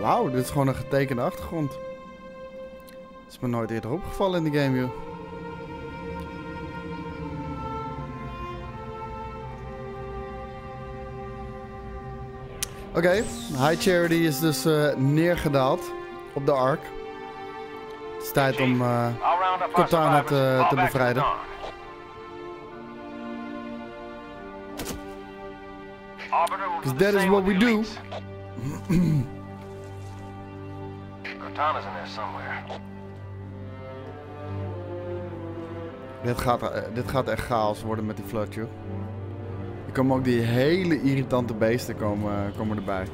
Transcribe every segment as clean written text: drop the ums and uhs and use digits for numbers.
Wauw, dit is gewoon een getekende achtergrond. Dat is me nooit eerder opgevallen in de game, joh. Oké, High Charity is dus neergedaald op de Ark. Het is tijd om Cortana te bevrijden. Because that is what we do. Cortana's in there somewhere. Dit gaat echt chaos worden met die flood, joh. Er komen ook die hele irritante beesten komen erbij.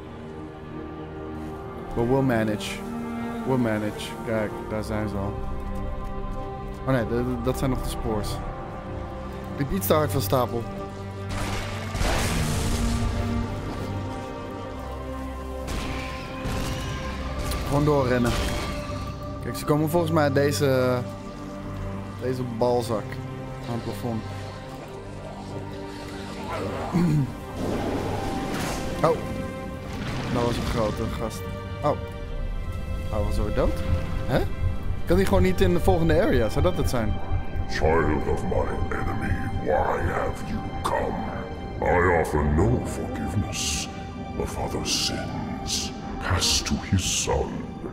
But we'll manage. We'll manage. Kijk, daar zijn ze al. Oh nee, dat zijn nog de spoors. Ik liep iets te hard van stapel. Gewoon doorrennen. Kijk, ze komen volgens mij uit deze balzak aan het plafond. Oh. Dat was een grote gast. Oh. Oh, was hij dood? Hè? Kan hij gewoon niet in de volgende area? Zou dat het zijn? Child of my enemy, why have you come? I offer no forgiveness. A father's sins pass to his son.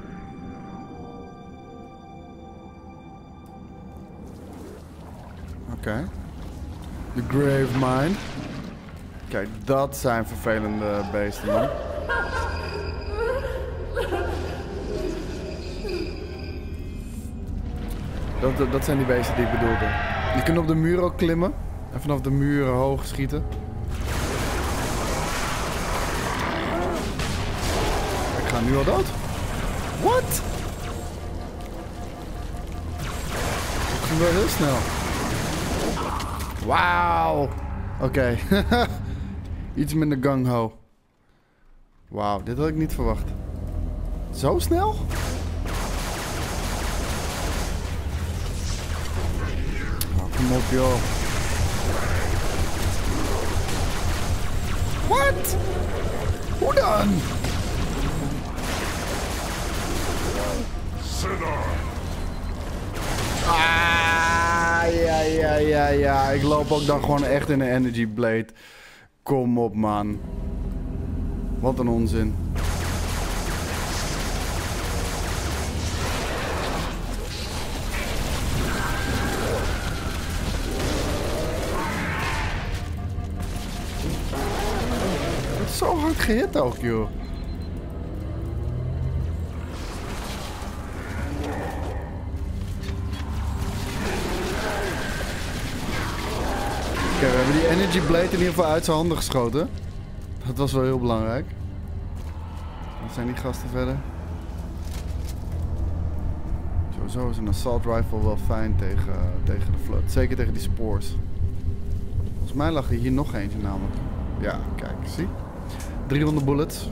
Oké. The Grave Mine. Kijk, dat zijn vervelende beesten, man. Dat zijn die beesten die ik bedoelde. Je kunt op de muur ook klimmen. En vanaf de muren hoog schieten. Ik ga nu al dood. What? Dat gebeurt heel snel. Wauw. Oké. Iets minder gung-ho. Wauw, dit had ik niet verwacht. Zo snel? Kom op, joh. Wat? Hoe dan? Ja. Ik loop ook dan gewoon echt in een Energy Blade. Kom op, man. Wat een onzin. Het is zo hard gehit ook, joh. Oké, we hebben die Energy Blade in ieder geval uit zijn handen geschoten. Dat was wel heel belangrijk. Wat zijn die gasten verder? Sowieso is een assault rifle wel fijn tegen de flood. Zeker tegen die spores. Volgens mij lag er hier nog eentje namelijk. Ja, kijk, zie. 300 bullets.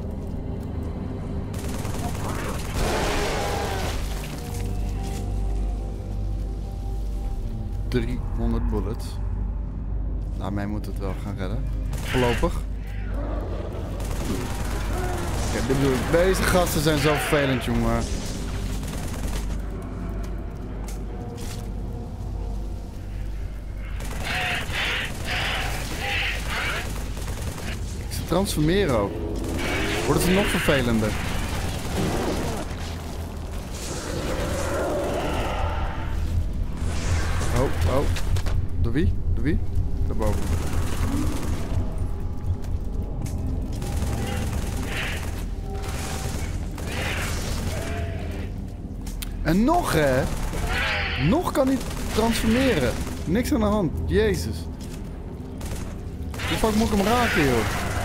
bullets. Daarmee moet het wel gaan redden. Voorlopig. Kijk, dit bedoel ik. Deze gasten zijn zo vervelend, jongen. Ze transformeren ook. Wordt het nog vervelender. Oh. Door wie? Door wie? Daarboven. En nog, hè? Nog kan hij transformeren. Niks aan de hand. Jezus. Hoe vaak moet ik hem raken, joh?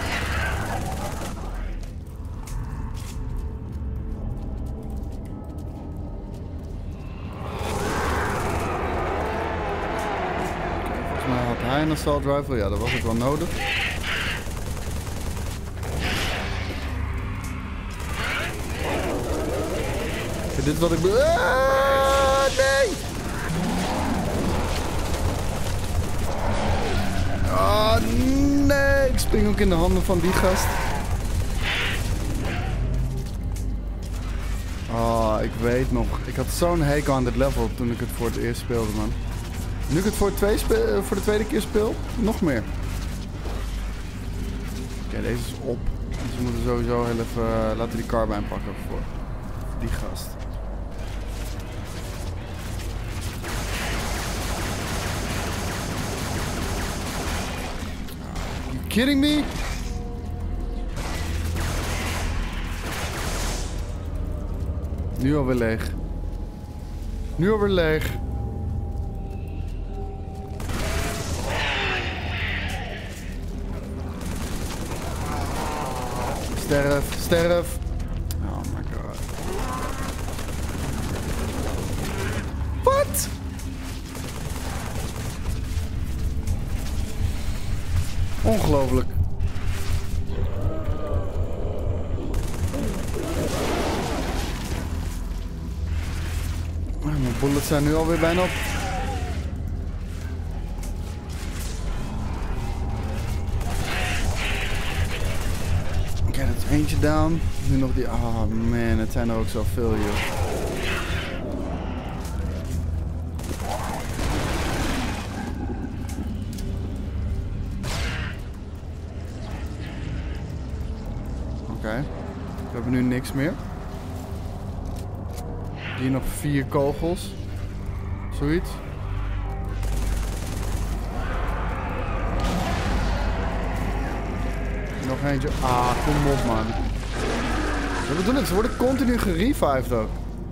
Volgens mij had hij een assault rifle. Ja, dat was het wel nodig. Dit is wat ik bedoel. Nee! Oh, nee! Ik spring ook in de handen van die gast. Ah, ik weet nog. Ik had zo'n hekel aan dit level toen ik het voor het eerst speelde, man. Nu ik het voor de tweede keer speel, nog meer. Oké, deze is op. Dus we moeten sowieso heel even... laten we die carbine pakken voor die gast. Are you kidding me? Nu alweer leeg. Nu alweer leeg. Sterf, sterf. Oh my god. Wat? Ongelooflijk. Mijn bullets zijn nu alweer bijna op. Oké, dat is eentje down. Nu nog die... Oh man, het zijn er ook zoveel hier. Oké. We hebben nu niks meer. Hier nog 4 kogels. Zoiets. Nog eentje. Ah, kom op, man. Wat bedoel ik? Ze worden continu gerevived ook.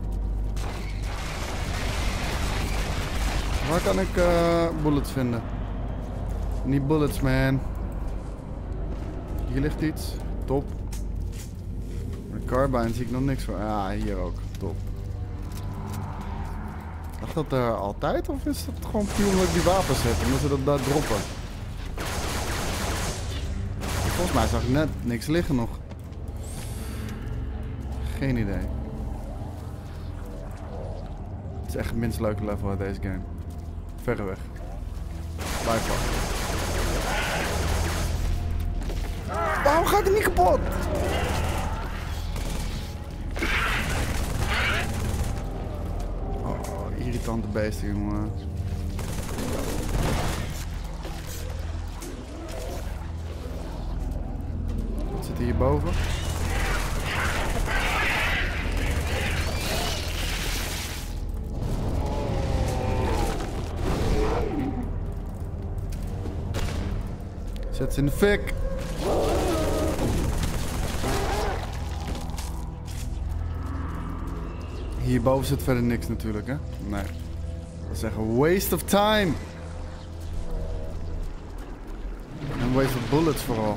Waar kan ik bullets vinden? Niet bullets, man. Hier ligt iets. Top. De carbine zie ik nog niks van. Ja, hier ook. Top. Lag dat er altijd? Of is dat gewoon puur omdat ik die wapens heb? Omdat ze dat daar droppen? Volgens mij zag ik net niks liggen nog. Geen idee. Het is echt het minst leuke level uit deze game. Verreweg. By far. Waarom gaat hij niet kapot? Oh, irritante beesten, jongen. Wat zit hierboven? Zet ze in de fik. Hierboven zit verder niks natuurlijk, hè? Nee. Dat is echt een waste of time. En waste of bullets vooral.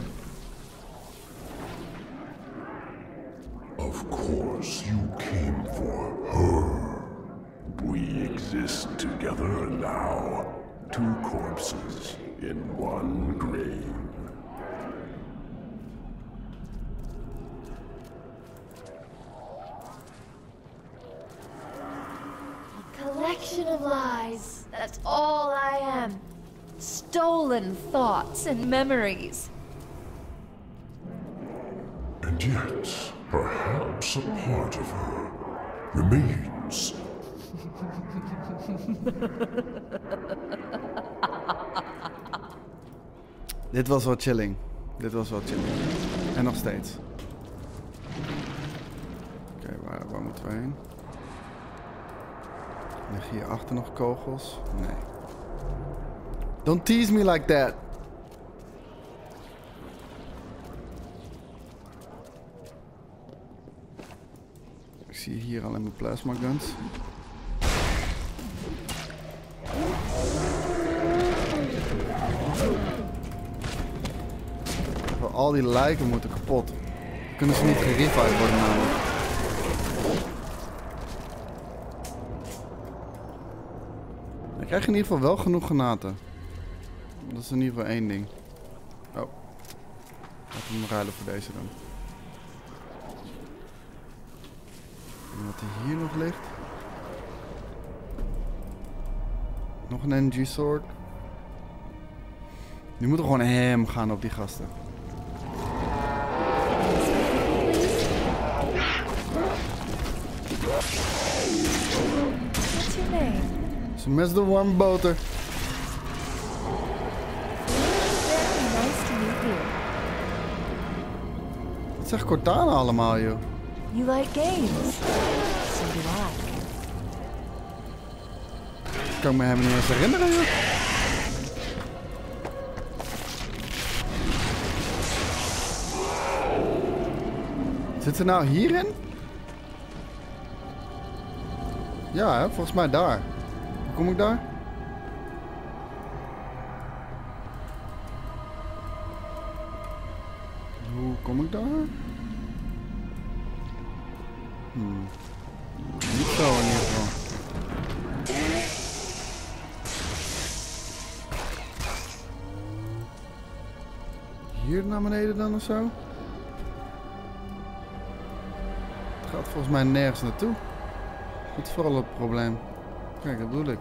Of course you came for her. We exist together now. 2 corpses in 1 grave. Collection of lies. That's all I am. Stolen thoughts and memories. And yet, perhaps a part of her remains. Dit was wel chilling. Dit was wel chilling. En nog steeds. Oké, waar moeten we heen? Liggen hier achter nog kogels? Nee. Don't tease me like that. Ik zie hier alleen maar plasma guns. Al die lijken moeten kapot. Kunnen ze niet gerevived worden namelijk. Ik krijg in ieder geval wel genoeg granaten. Dat is in ieder geval 1 ding. Oh. Laten we hem ruilen voor deze dan. En wat er hier nog ligt. Nog een energy sword. Nu moeten we gewoon hem gaan op die gasten. Ze mes de warme boter. Very nice to meet you. Wat zegt Cortana allemaal, joh? You like games? So do I. Kan ik me helemaal niet eens herinneren, joh. Zit ze nou hierin? Ja, hè? Volgens mij daar. Hoe kom ik daar? Hoe kom ik daar? Niet zo in ieder geval. Hier naar beneden dan of zo? Het gaat volgens mij nergens naartoe. Dat is vooral het probleem. Kijk, dat bedoel ik.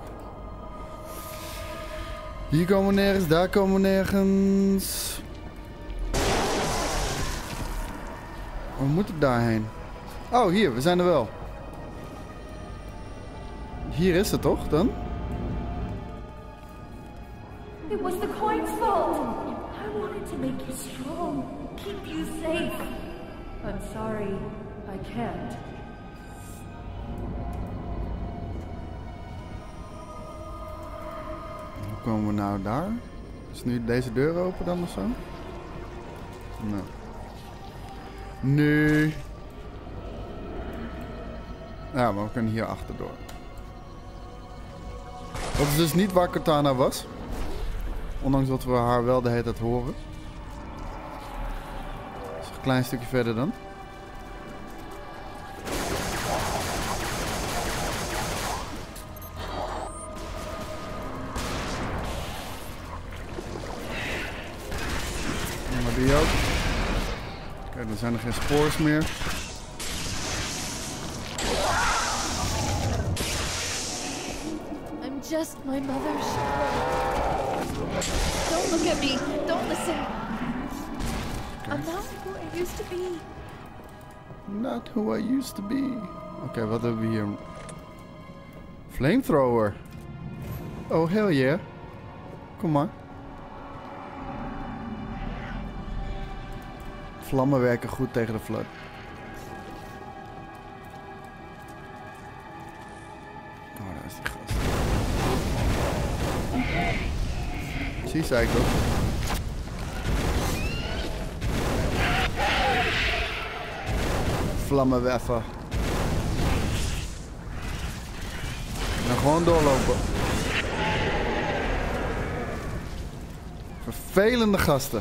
Hier komen we nergens, daar komen we nergens. Waar moet ik daarheen? Oh, hier, we zijn er wel. Hier is het toch, dan? It was the coin's fault. I wanted to make you strong, keep you safe. I'm sorry, I can't. Hoe komen we nou daar? Is nu deze deur open dan of zo? Nee. Nee. Ja, maar we kunnen hier achterdoor. Dat is dus niet waar Cortana was. Ondanks dat we haar wel de hele tijd horen. Dat is een klein stukje verder dan. En maar die ook. Kijk, dan zijn er geen spoors meer. I'm just my mother's shadow. Don't look at me. Don't listen. I'm not who I used to be. Not who I used to be. Oké, wat hebben we hier? Flamethrower. Oh, hell yeah. Kom maar. Vlammen werken goed tegen de flood. Oh, daar is die gast. Zie, zei ik toch? Vlammenwerfer. En gewoon doorlopen. Vervelende gasten.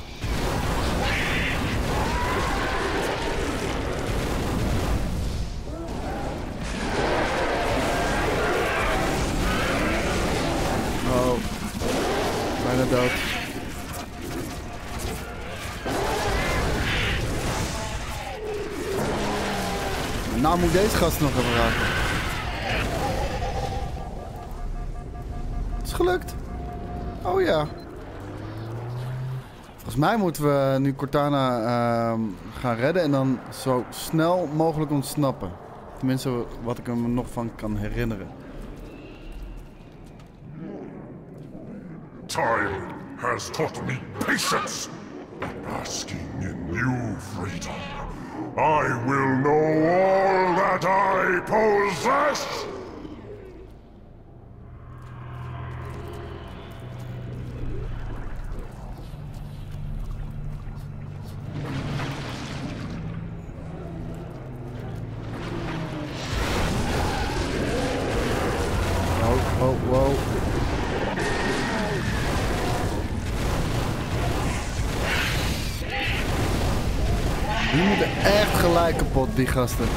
Oh. Bijna dood. Nou moet ik deze gast nog even raken. Het is gelukt. Oh ja. Volgens mij moeten we nu Cortana gaan redden en dan zo snel mogelijk ontsnappen. Tenminste wat ik er me nog van kan herinneren. Time has taught me patience, basking in new freedom. I will know all that I possess! Oh, wow. Die moeten echt gelijk kapot, die gasten.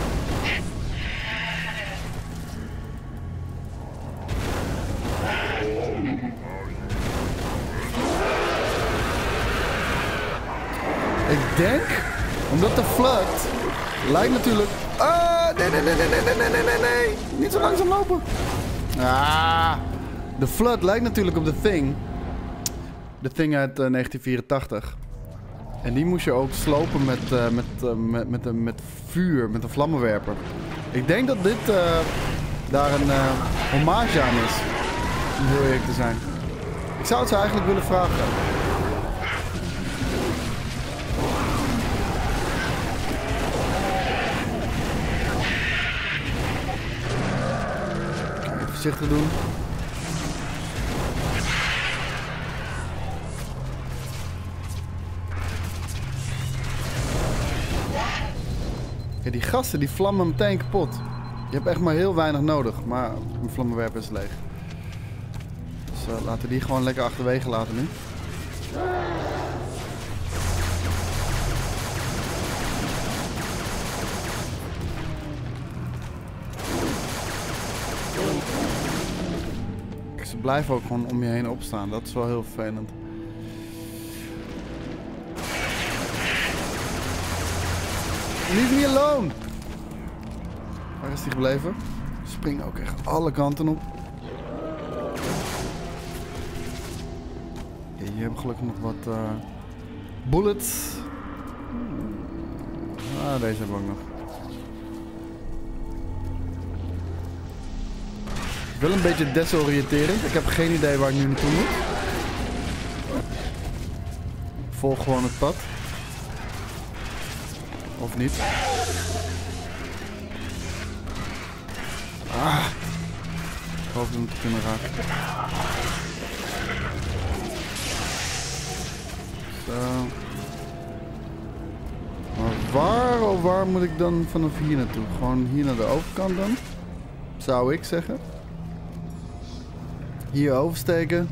Ik denk, omdat de flood lijkt natuurlijk... Nee. Niet zo langzaam lopen. De flood lijkt natuurlijk op The Thing. The Thing uit 1984. En die moest je ook slopen met vuur, met een vlammenwerper. Ik denk dat dit daar een hommage aan is. Om heel eerlijk te zijn. Ik zou het ze eigenlijk willen vragen. Kijk, voorzichtig doen. Ja, die gasten die vlammen meteen kapot. Je hebt echt maar heel weinig nodig, maar mijn vlammenwerper is leeg. Dus laten we die gewoon lekker achterwege laten nu. Ze blijven ook gewoon om je heen opstaan, dat is wel heel vervelend. Leave me alone! Waar is die gebleven? Spring ook echt alle kanten op. Ja, hier hebben we gelukkig nog wat bullets. Ah, deze hebben we ook nog. Wel een beetje desoriënterend. Ik heb geen idee waar ik nu naartoe moet. Volg gewoon het pad. Of niet. Ah. Ik hoop hem te kunnen raken. Zo. Maar waar moet ik dan vanaf hier naartoe? Gewoon hier naar de overkant dan? Zou ik zeggen. Hier oversteken.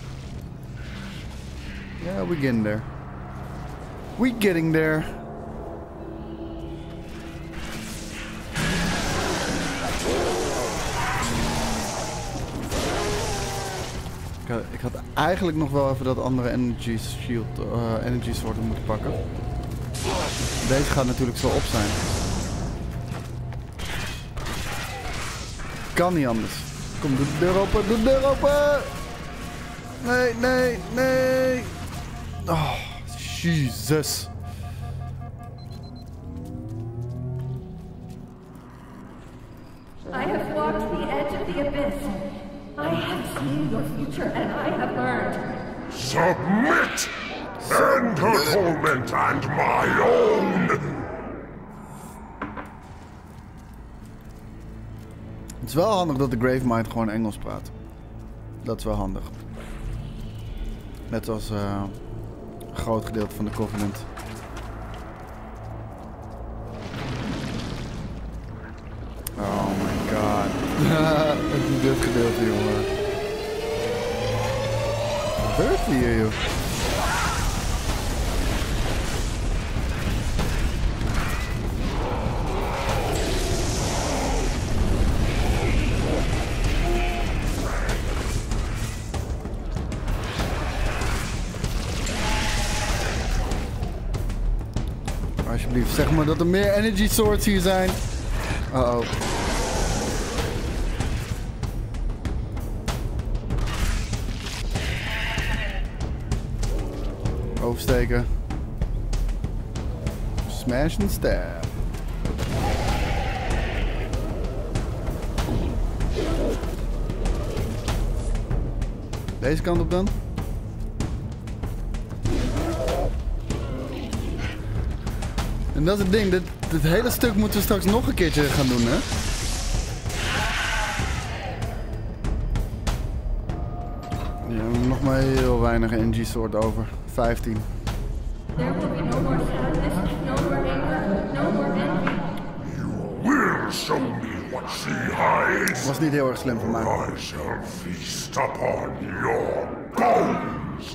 Ja, we getting there. We getting there. Ik had eigenlijk nog wel even dat andere energy shield, energy sword moeten pakken. Deze gaat natuurlijk zo op zijn. Kan niet anders. Kom, doe de deur open, doe de deur open! Nee, nee, nee! Oh, Jezus. I have walked the edge of the abyss. I have seen your future and I have learned. Submit! End her torment and my own! Het is wel handig dat de Gravemind gewoon Engels praat. Dat is wel handig. Net als een groot gedeelte van de Covenant. Oh my god. Dit gedeelte, jongen. Wat gebeurt hier, joh? Alsjeblieft, zeg maar dat er meer energy swords hier zijn. Uh-oh. Oversteken. Smash and stab. Deze kant op dan. En dat is het ding, dit hele stuk moeten we straks nog een keertje gaan doen, hè? Ja, we hebben nog maar heel weinig energy sword over. 15. There will be no more sadness, no more anger, no more envy. Will show me what she hides. Was niet heel erg slim van mij. I shall feast upon your bones.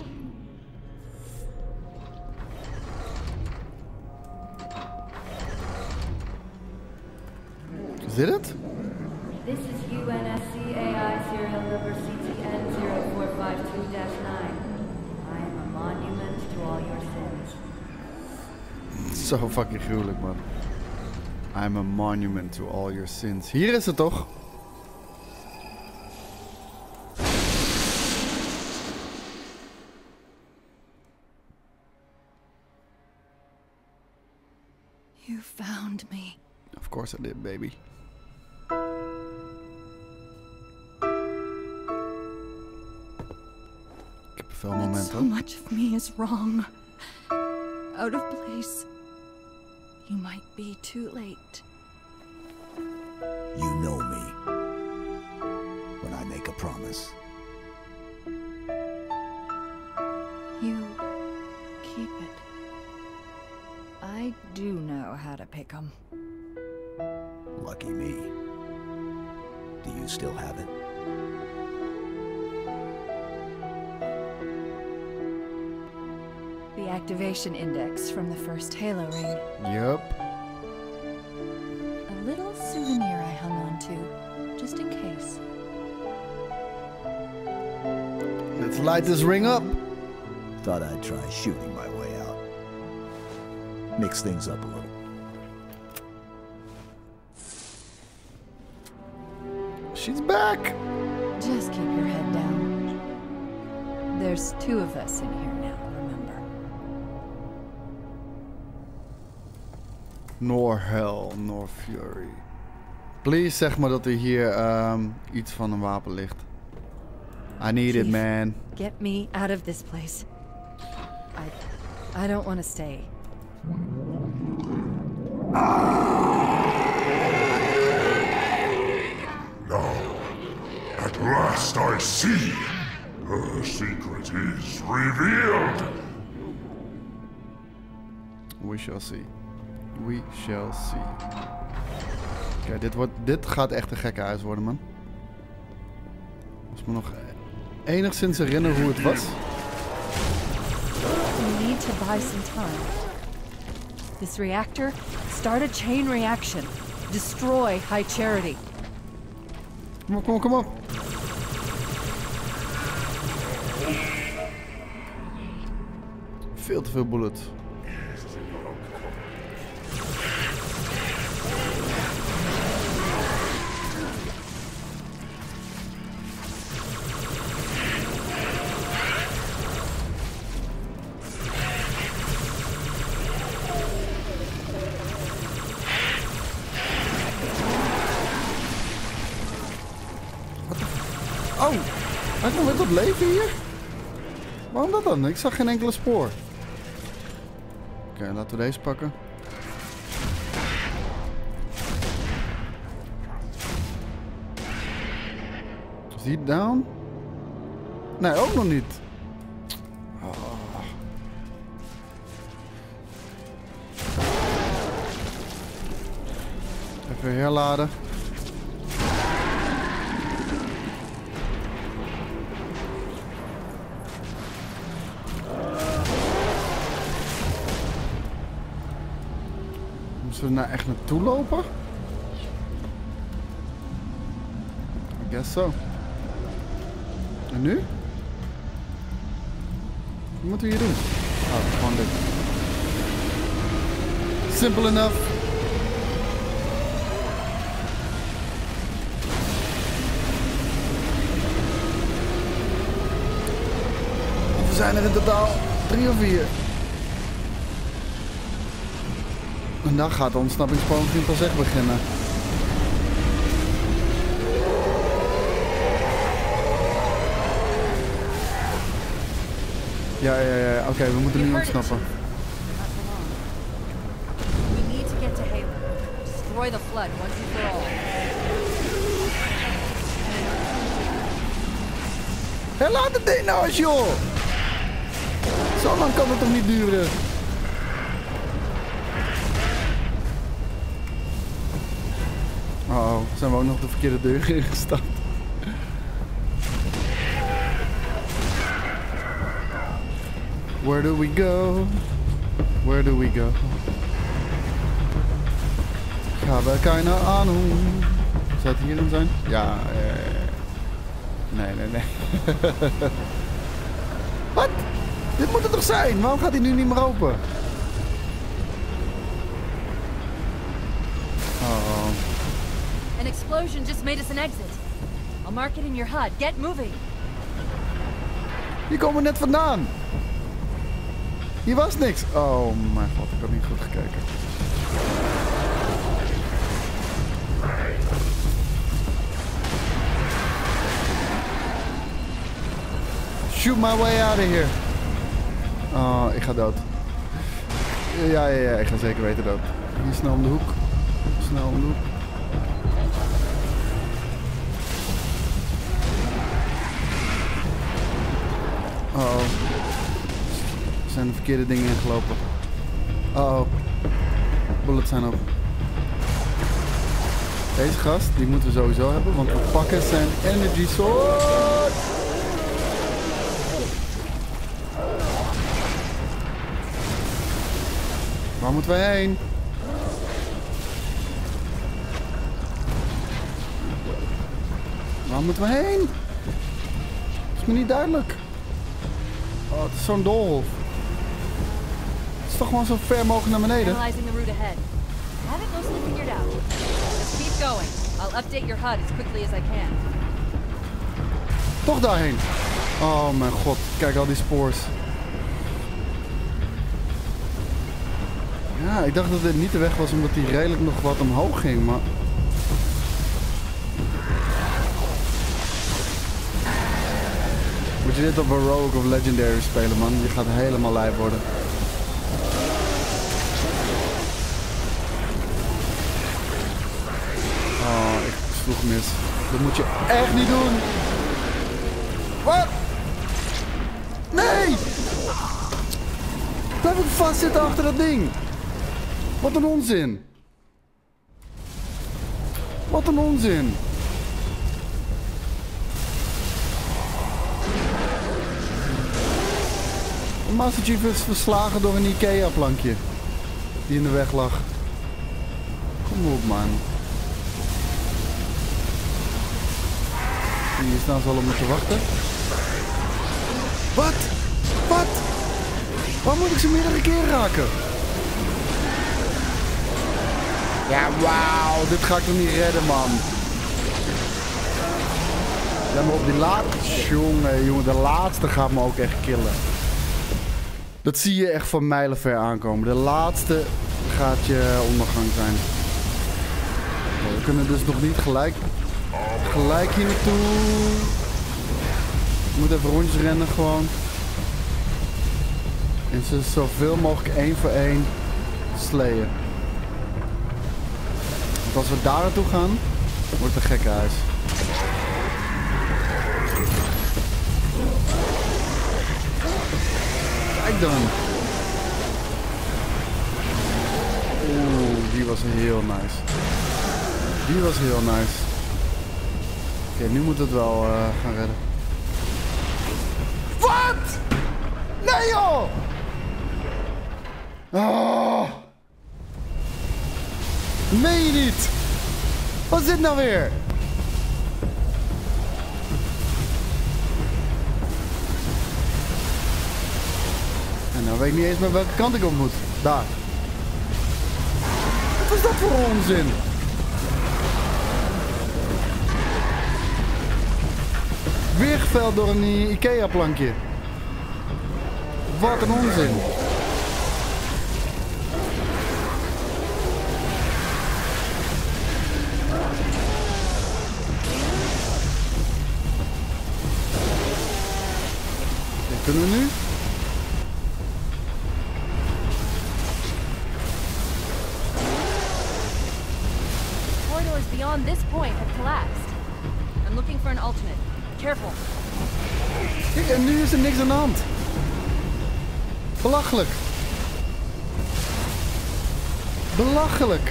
Is dit het? This is UNSC AI serial number CTN 0452-9. I am a monument to all your sins. Zo fucking gruwelijk, man. I'm a monument to all your sins. Hier is het toch? You found me. Of course I did, baby. veel So momenten. much of me is wrong. Out of place. You might be too late. You know me. When I make a promise. You keep it. I do know how to pick 'em. Lucky me. Do you still have it? The activation index from the first Halo ring. Yup. A little souvenir I hung on to, just in case. Let's light this ring up. Thought I'd try shooting my way out. Mix things up a little. She's back. Just keep your head down. There's 2 of us in here now, remember? Nor hell, nor fury. Please zeg maar dat er hier iets van een wapen ligt. I need it, Chief. man. Get me out of this place. I don't want to stay. Now, at last I see. Her secret is revealed. We shall see. We shall see. Oké, dit gaat echt een gekke huis worden, man. Als ik me nog enigszins herinner hoe het was. We need to buy some time. This reactor, start a chain reaction. Destroy High Charity. Kom op, kom op, kom op. Veel te veel bullets. Oh, hij komt weer tot leven hier? Waarom dat dan? Ik zag geen enkele spoor. Oké, laten we deze pakken. Is die down? Nee, ook nog niet. Oh. Even herladen. Moeten we er nou echt naartoe lopen? I guess so. En nu? Wat moeten we hier doen? Oh, gewoon dit. Simple enough. We zijn er in totaal 3 of 4. En dan gaat de ontsnappingspoging pas echt beginnen. Ja. Oké, we moeten nu ontsnappen. We need to get to Halo. Destroy the flood once and for all. Hé, laat het ding nou eens, joh! Zo lang kan het toch niet duren? Oh, zijn we ook nog de verkeerde deur ingestapt? Where do we go? Where do we go? Gaan we keine Ahnung. Zou het hierin zijn? Ja, nee. Wat? Dit moet het toch zijn? Waarom gaat hij nu niet meer open? Oh. An explosion just made us an exit. I'll mark it in your HUD. Get moving. Hier komen we net vandaan. Hier was niks. Oh mijn god, ik had niet goed gekeken. Shoot my way out of here. Oh, ik ga dood. Ja, ik ga zeker weten dood. Hier snel om de hoek. Snel om de hoek. Uh-oh. Er zijn de verkeerde dingen ingelopen. Uh-oh. Bullets zijn op. Deze gast, die moeten we sowieso hebben, want we pakken zijn energy sword. Waar moeten we heen? Waar moeten we heen? Dat is me niet duidelijk. Oh, het is zo'n doolhof. Het is toch gewoon zo ver mogelijk naar beneden. Analyzing the route ahead. I have it mostly figured out. Just keep going. I'll update your HUD as quickly as I can. Toch daarheen. Oh mijn god, kijk al die spoors. Ja, ik dacht dat dit niet de weg was omdat die redelijk nog wat omhoog ging, maar... Moet je dit op Heroic of Legendary spelen, man. Je gaat helemaal lijp worden. Oh, ik sloeg mis. Dat moet je echt niet doen. Wat? Nee! Blijf ik vastzitten achter dat ding. Wat een onzin. Wat een onzin. Master Chief is verslagen door een Ikea-plankje. Die in de weg lag. Kom op, man. Hier staan ze al op me te wachten. Wat? Wat? Waar moet ik ze meerdere keer raken? Ja, wauw. Dit ga ik toch niet redden, man. Ja, maar op die laatste... Jongen, de laatste gaat me ook echt killen. Dat zie je echt van mijlenver aankomen. De laatste gaat je ondergang zijn. We kunnen dus nog niet gelijk hier naartoe. Je moet even rondjes rennen gewoon. En ze zoveel mogelijk één voor één slayen. Want als we daar naartoe gaan, wordt het een gekke huis. Kijk dan. Oeh, die was heel nice. Die was heel nice. Oké, nu moet het wel gaan redden. Wat? Nee joh! Oh. Meen je niet? Wat is dit nou weer? En nou weet ik niet eens meer welke kant ik op moet. Daar. Wat is dat voor onzin? Weer geveld door een Ikea-plankje. Wat een onzin. Dit kunnen we nu? Corridors beyond this point have collapsed. I'm looking for an alternate. Careful. Kijk, en nu is er niks aan de hand. Belachelijk. Belachelijk.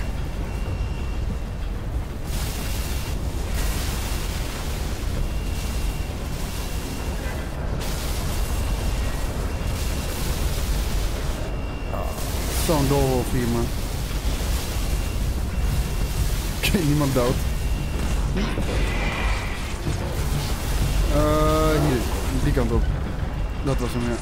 Zo'n doolhof hier, man. Oké, niemand dood. Hier. Die kant op. Dat was hem, ja.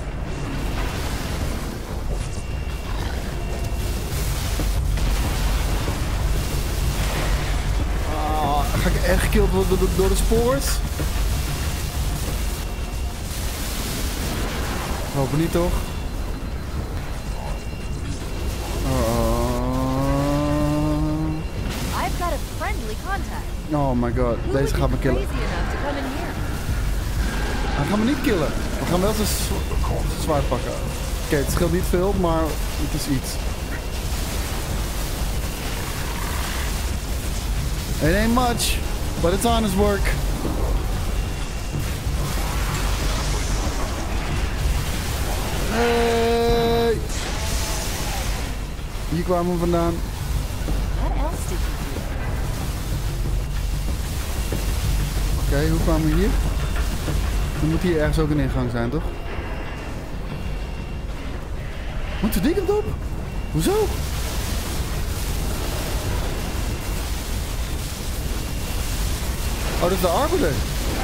Ga ik echt gekilld worden door de spoors? Hoop niet, toch? I've got a friendly contact. Oh my god, deze gaat me killen. Hij gaat me niet killen. We gaan wel zijn zwaard pakken. Oké, het scheelt niet veel, maar het is iets. It ain't much, but it's honest work. Hey! Hier kwamen we vandaan. What else did you do? Oké, hoe kwamen we hier? Er moet hier ergens ook een ingang zijn, toch? Moeten we die kant op? Hoezo? Oh, dat is de arbeider.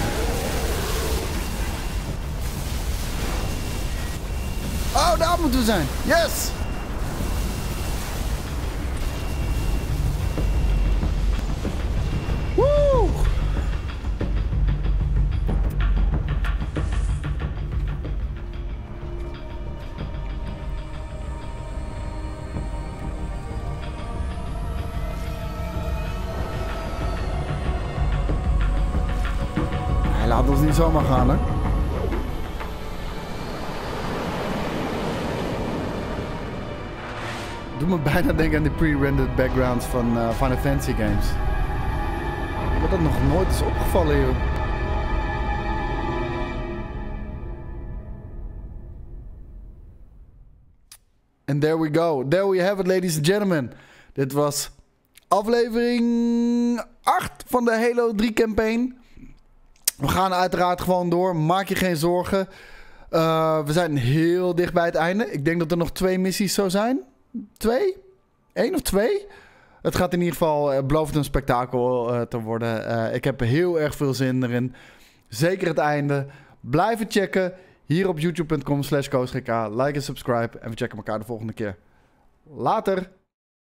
Oh, daar moeten we zijn. Yes! Woe! Hij laat ons niet zomaar gaan, hè? Doe me bijna denken aan de pre-rendered backgrounds van Final Fantasy games. Ik heb dat nog nooit eens opgevallen, joh. And there we go. There we have it, ladies and gentlemen. Dit was aflevering 8 van de Halo 3 campaign. We gaan uiteraard gewoon door. Maak je geen zorgen. We zijn heel dicht bij het einde. Ik denk dat er nog 2 missies zo zijn. 2? 1 of 2? Het gaat in ieder geval, belooft een spektakel te worden. Ik heb heel erg veel zin erin. Zeker het einde. Blijven checken. Hier op youtube.com/koosgk. Like en subscribe. En we checken elkaar de volgende keer. Later.